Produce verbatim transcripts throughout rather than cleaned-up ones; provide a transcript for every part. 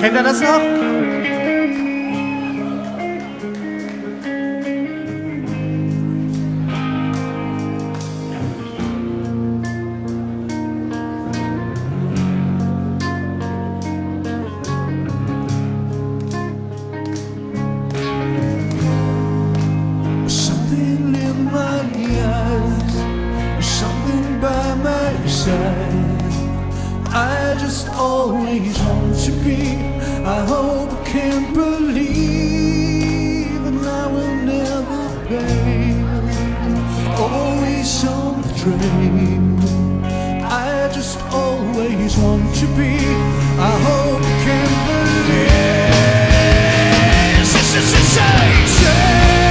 Kennt ihr das noch? Something in my eyes, something by my side. I just always want to be. I hope I can believe, and I will never fail. Always on the train. I just always want to be. I hope I can believe. Say, say, say, say.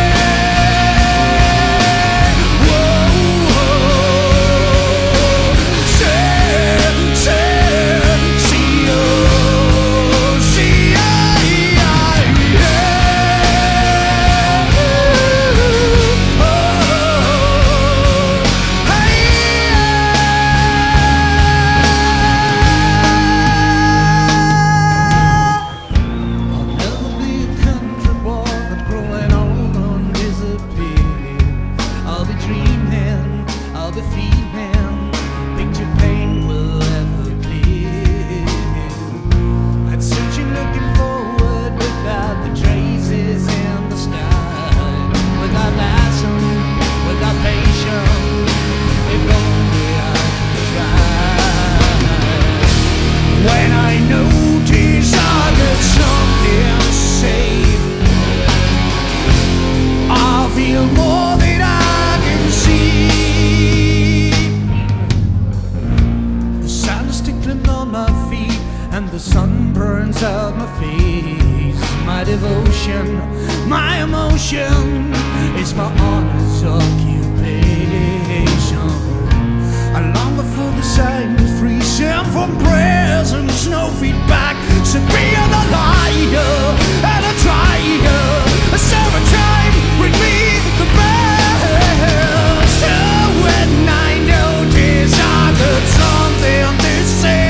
And the sun burns out my face. My devotion, my emotion is my honest occupation. I long for the silence, free sound from presence, no feedback. So be a liar and a trier. A seven time bring me the best. So when I notice I got something to say,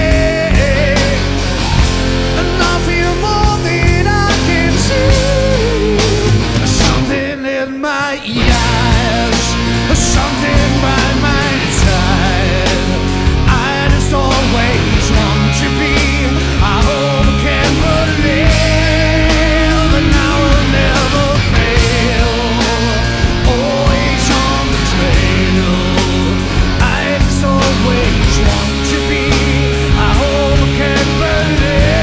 something by my side. I just always want to be. I hope I can believe, and I will never fail. Always on the trail. I just always want to be. I hope I can believe.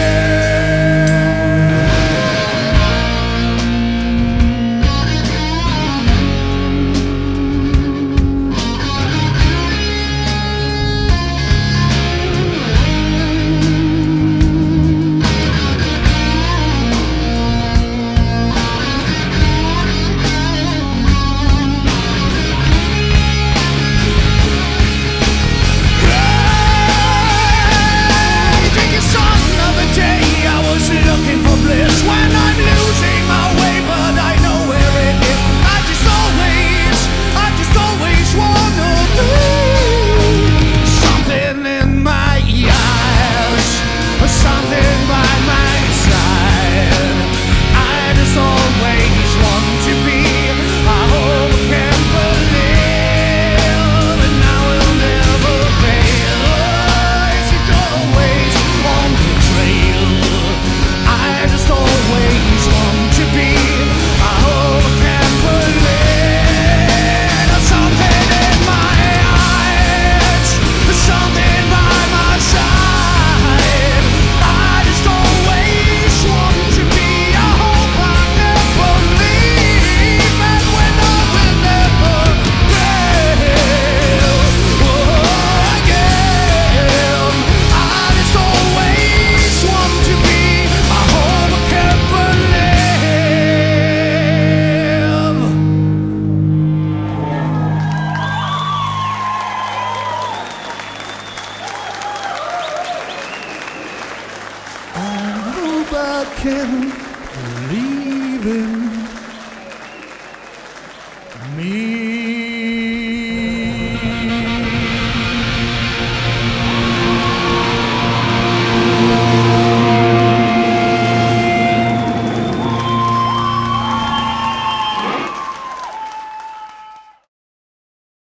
I can believe in me.